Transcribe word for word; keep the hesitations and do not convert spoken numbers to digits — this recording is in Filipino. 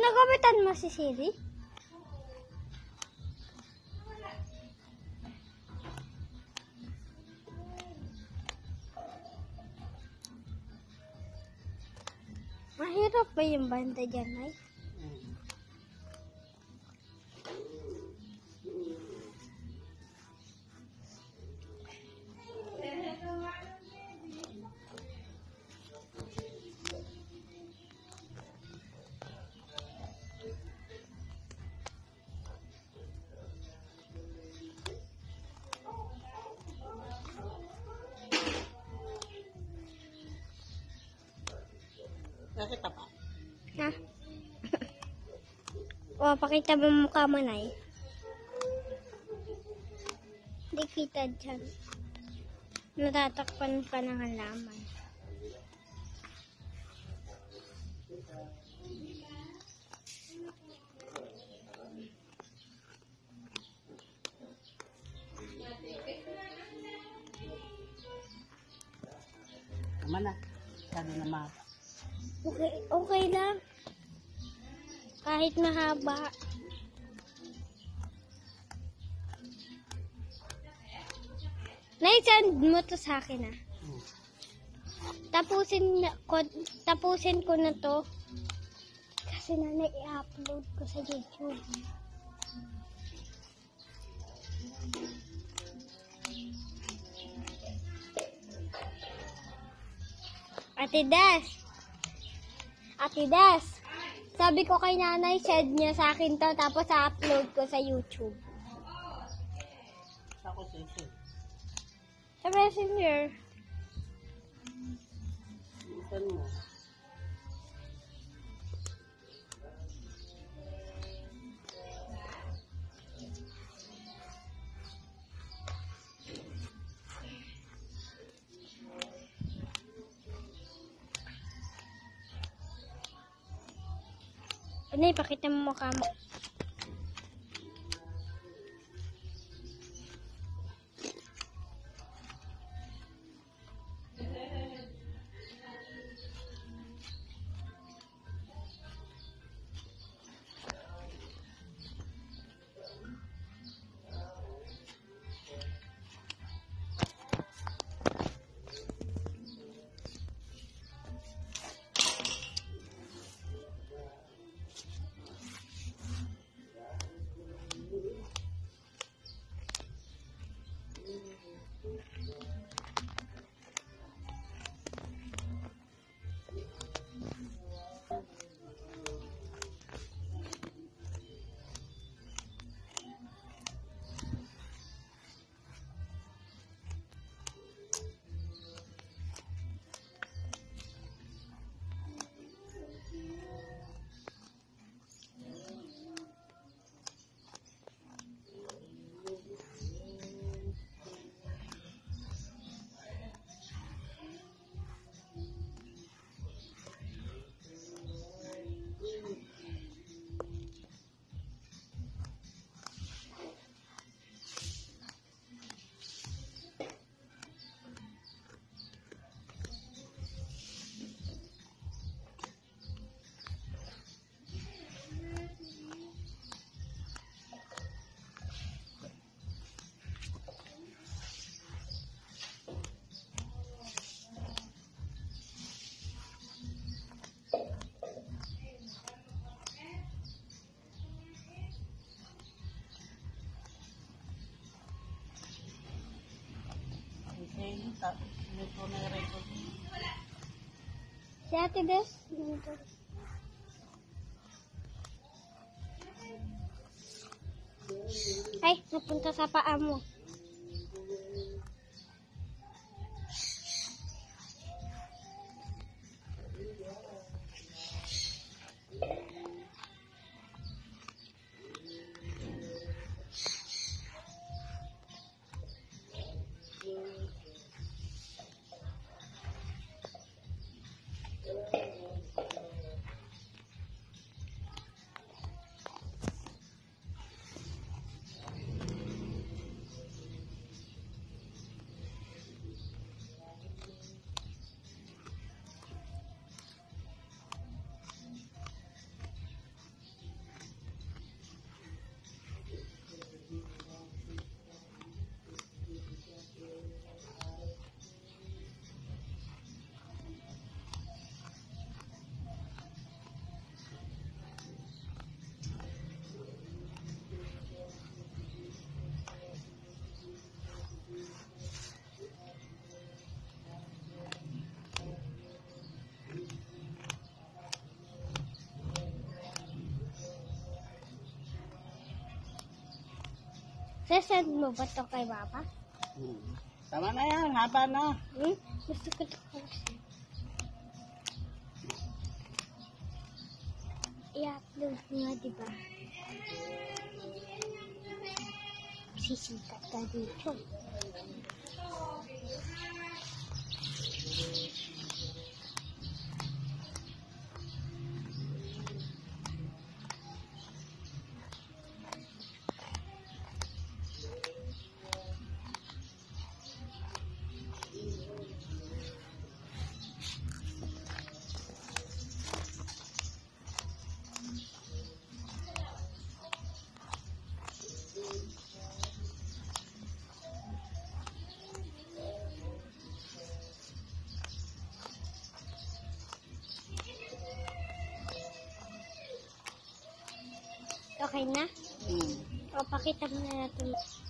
Nagawitan mo si Siri? Mahirap ba yung banda dyan, ay? Nakita pa? Ha? O, pakita mo yung mukha mo, Nay. Hindi kita dyan. Natatakpan ka ng halaman. Tama na. Sabi na mahaba. Okay, okay lang. Kahit mahaba. Naisend mo to sa akin, ah. Hmm. Tapusin na ko, tapusin ko na to. Kasi na i-upload ko sa YouTube. Ate Des. Ate Des. Sabi ko kay nanay, send niya sa akin to, tapos i-upload ko sa YouTube. Ako sisi. Sa Messenger. Saan mo? Ano, ipakita mo mukha mo. Ito na yung record. Si Ate Des. Dito. Ay, napunta sa paa mo. Sasend mo ba to kay Papa? Hmm. Tama na yan, haba na. Hmm? Gusto ko ito. I-upload ko nga, diba? Sisikat ka dito. Okay na? Hmm. O, pakita mo na natin.